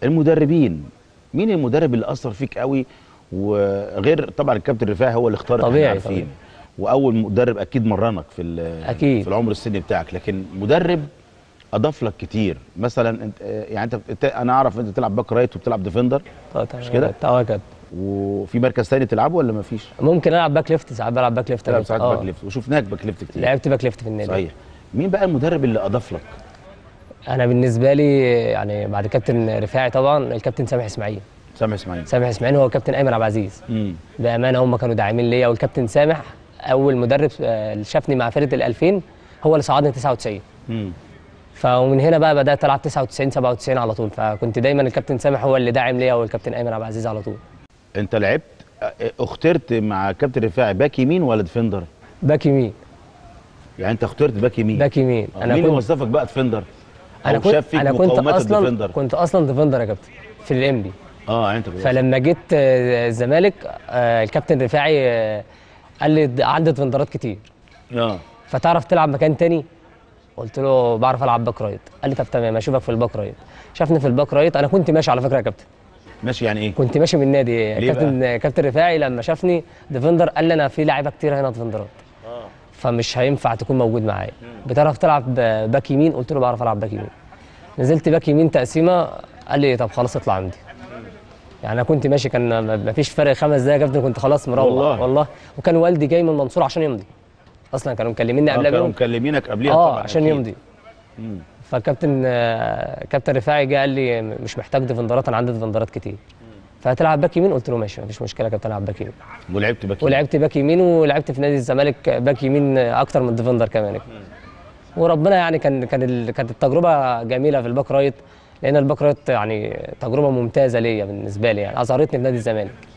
المدربين، مين المدرب اللي اثر فيك قوي؟ وغير طبعا الكابتن رفاعي هو اللي اختارك، طبيعي عارفين طبيعي. واول مدرب اكيد مرنك اكيد في العمر السني بتاعك، لكن مدرب اضاف لك كتير مثلا انت، يعني انا اعرف انت بتلعب باك رايت وبتلعب ديفندر، مش كده؟ كده. وفي مركز ثاني تلعبه ولا مفيش؟ ممكن العب باك ليفت، ساعات بلعب باك ليفت. تلعب ساعات باك ليفت، وشفناك باك ليفت كتير. لعبت باك ليفت في النادي. صحيح. مين بقى المدرب اللي اضاف لك؟ انا بالنسبه لي يعني بعد كابتن رفاعي طبعا الكابتن سامح اسماعيل. سامح اسماعيل هو كابتن ايمن عبد العزيز. بامانه هم كانوا داعمين ليا، والكابتن سامح اول مدرب شافني مع فرقه ال2000 هو اللي صعدني 99. فمن هنا بقى بدات العب 99 97 على طول، فكنت دايما الكابتن سامح هو اللي داعم ليا والكابتن ايمن عبد العزيز على طول. انت لعبت اخترت مع كابتن رفاعي باك يمين ولا ديفندر؟ باك يمين. يعني انت اخترت باك يمين؟ باك يمين. انا مين اللي وظفك بقى ديفندر؟ انا كنت اصلا ديفندر يا كابتن في الانبي. انت فلما جيت الزمالك الكابتن رفاعي قال لي عندي ديفندرات كتير. فتعرف تلعب مكان تاني؟ قلت له بعرف العب باك رايت. قال لي طب تمام اشوفك في الباك رايت. شافني في الباك رايت. انا كنت ماشي على فكره يا كابتن. ماشي يعني ايه؟ كنت ماشي من النادي. كابتن رفاعي لما شافني ديفندر قال لي انا في لعيبه كتير هنا ديفندرات. فمش هينفع تكون موجود معايا. بتعرف تلعب باك يمين؟ قلت له بعرف العب باك يمين. نزلت باك يمين تقسيمه. قال لي طب خلاص اطلع عندي. يعني انا كنت ماشي، كان ما فيش فرق 5 دقايق يا كابتن، كنت خلاص مروح والله. وكان والدي جاي من المنصوره عشان يمضي. اصلا كانوا مكلميني قبلها كانوا مكلمينك قبلها طبعا عشان يمضي. كابتن رفاعي جه قال لي مش محتاج ديفندرات، انا عندي ديفندرات كتير. فهتلعب باك يمين؟ قلت له ماشي مفيش مشكله يا كابتن العب باك يمين. ولعبت باك يمين ولعبت في نادي الزمالك باك يمين اكتر من ديفندر كمان. وربنا يعني كانت التجربه جميله في الباك رايت، لان الباك رايت يعني تجربه ممتازه ليا بالنسبه لي، يعني اظهرتني في نادي الزمالك.